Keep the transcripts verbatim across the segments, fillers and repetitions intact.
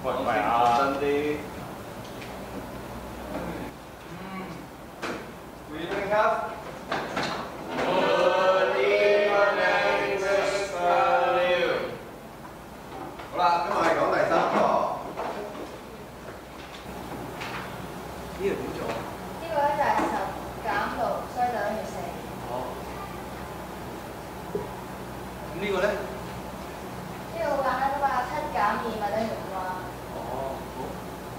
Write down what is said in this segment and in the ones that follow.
喂喂啊！ 真啲。嗯。回應ครับ。好啦，今日係講第三個。呢個點做？ 呢個咧就係十減六，所以就等於四。 哦。咁呢個咧？ 呢個好簡單啫嘛，七減二咪等於五啊。 哦，好，唔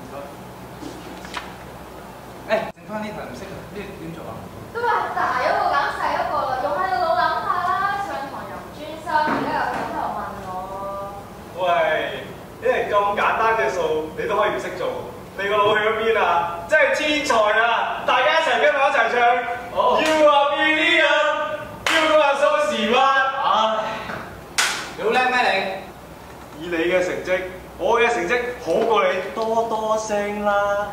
該。誒，剩翻呢題唔識啊，呢個點做啊？ 都話大嗰個減細嗰個啦，用喺個腦諗下啦。上堂又唔專心，而家又咁喺度問我。 喂，呢啲咁簡單嘅數，你都可以唔識做，你個腦去咗邊啊？真係天才啊！大家一齊跟我一齊唱。好。You are brilliant, you are so smart。唉， 你好叻咩你？ 以你嘅成績，我嘅成績好過你多多聲啦。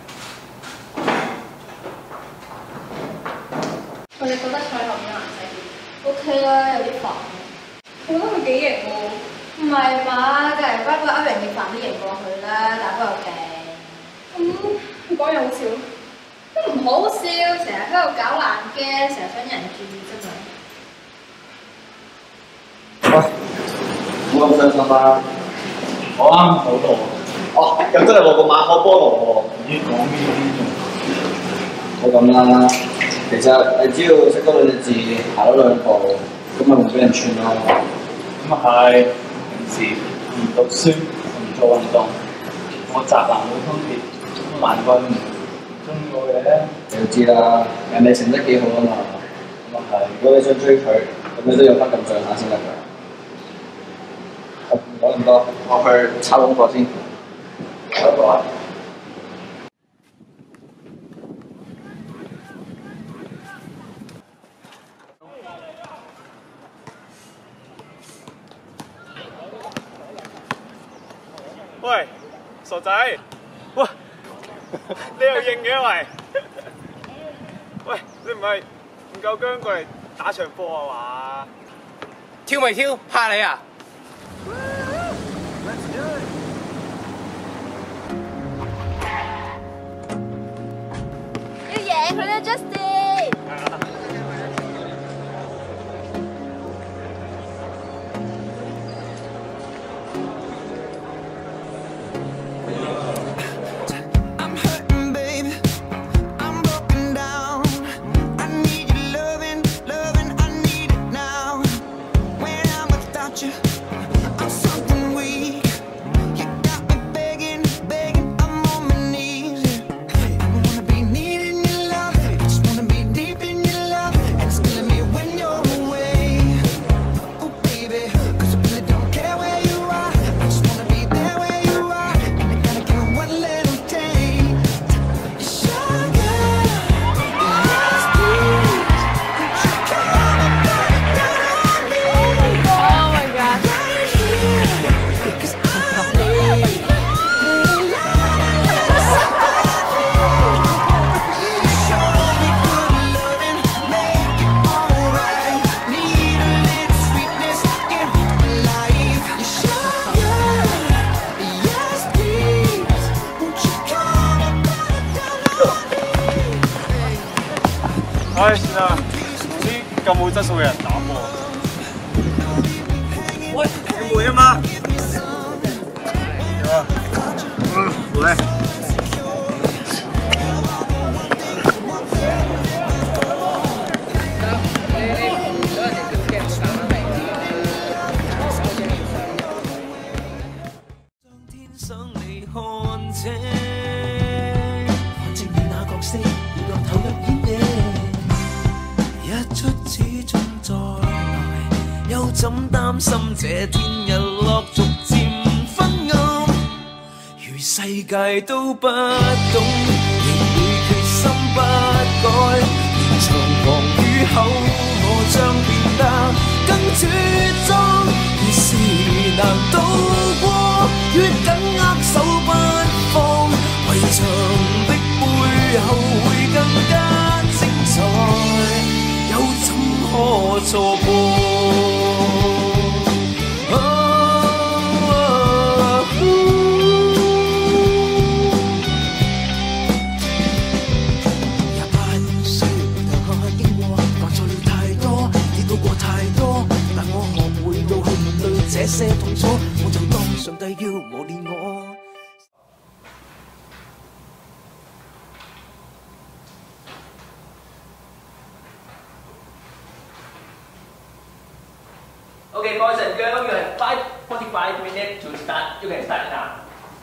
我哋覺得賽後面難睇啲 ，OK 啦，有啲煩。我覺得佢幾型喎。唔係嘛，隔離班個歐陽亦凡都型過佢啦，打波又勁。咁佢講嘢好笑，都唔好笑，成日喺度搞爛 game，成日想人注意啫嘛。 喂，唔好咁傷心啦。 我啱好多。 哦，又真係落個馬可波羅喎。 咦，講呢啲唔好咁啦，其實你只要識多兩隻字，行多兩步，咁咪唔俾人串咯。 咁啊係，平時唔讀書，唔做運動，我宅男會分別，咁難怪唔中意我嘅。 你都知啦，人哋成績幾好啊嘛。 咁啊係。 如果你想追佢，咁你都有翻咁上下先得㗎。唔講咁多，我去抄功課先。好啊。 喂，傻仔，喂，你又應嘅喂？喂，你唔係唔夠姜過嚟打場波啊嘛？ 跳咪跳，怕你啊！ 要贏佢啦 ，Justin！ 唉，算啦，同啲咁冇質素嘅人打波。喂，你會啊嘛？有啊。嗯，會。 怎擔心這天日落逐漸昏暗？如世界都不懂，仍會決心不改。連長狂雨後，我將變得更茁壯。越是難渡過，越緊握手不放。圍牆的背後會更加精彩，又怎可錯過？ 這些痛楚，我就當上帝要磨練我。 Okay, boys and girls, you have five forty-five minutes to start. You can start now.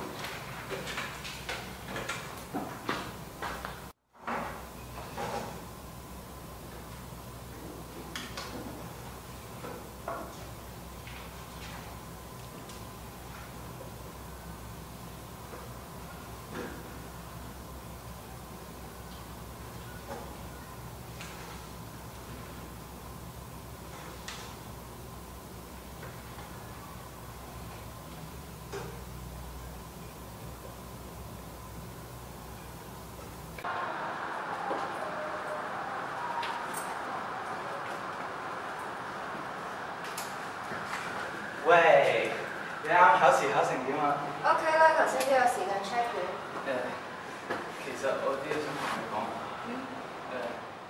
喂，你啱考試考成點啊 ？OK 啦，頭先都有時間 check 嘅。 誒，其實我啲嘢想同你講。嗯。誒。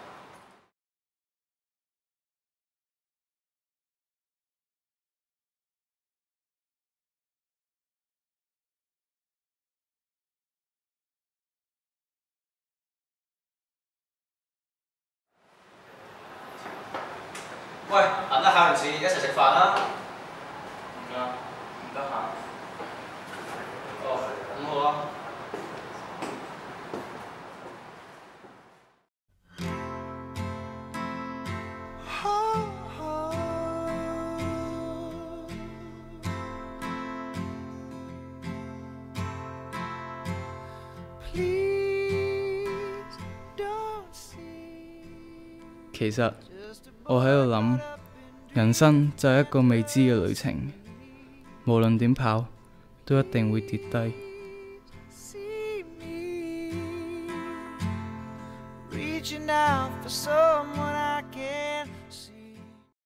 喂，晏得考完試一齊食飯啦。 唔啊，唔得閒。 哦，咁好啊。 其實我喺度諗，人生就係一個未知嘅旅程，無論點跑，都一定會跌低。 Reaching out for someone